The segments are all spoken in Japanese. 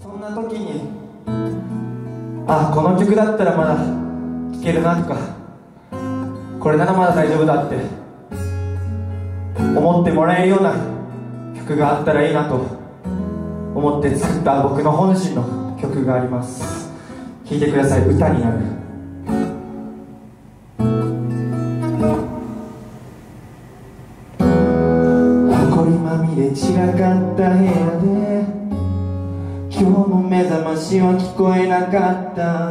そんな時にあ、この曲だったらまだ聴けるなとか、これならまだ大丈夫だって思ってもらえるような曲があったらいいなと思って作った僕の本心の曲があります。聴いてください。歌になる。埃まみれ散らかった部屋で今日の目覚ましは聞こえなかった。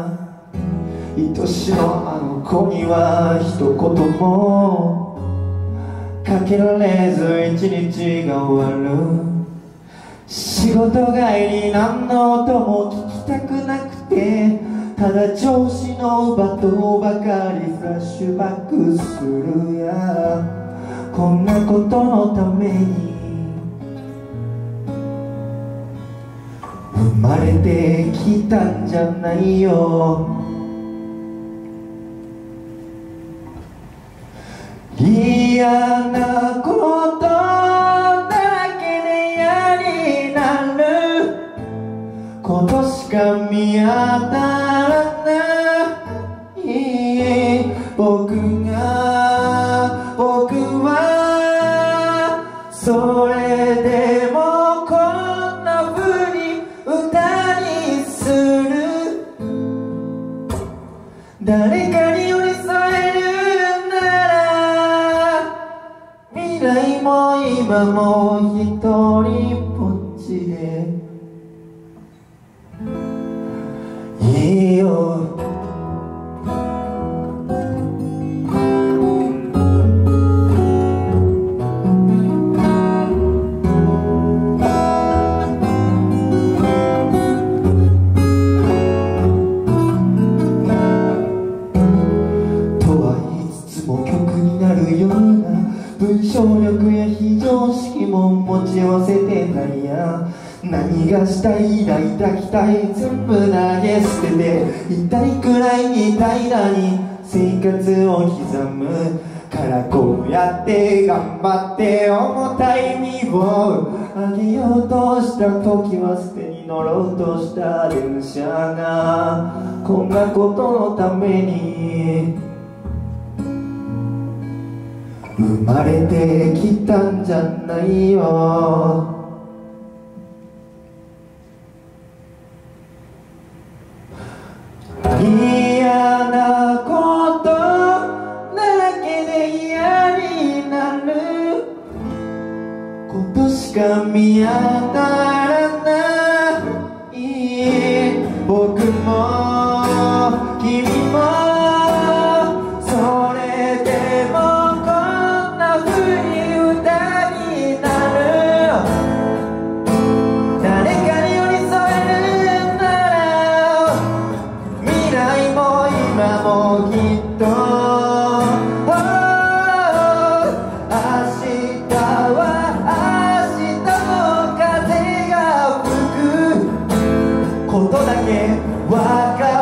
愛しのあの子には一言もかけられず一日が終わる。仕事帰り何の音も聞きたくなくて、ただ調子のバトばかりフラッシュバックするや。こんなことのために生まれてきたんじゃないよ。嫌なことだらけで嫌になることしか見当たらない。僕はそれでもこんな風に歌にする。誰かに寄り添えるなら未来も今も一人ぼっちでいいよ。文章力や非常識も持ち合わせてたりや、何がしたい抱いた期待全部投げ捨てて痛いくらいに平らに生活を刻むからこうやって頑張って重たい身を上げようとした時は捨てに乗ろうとした電車がこんなことのために生まれてきたんじゃないよ。嫌なことだらけで嫌になることしか見当たらない。僕も君もことだけ分かる。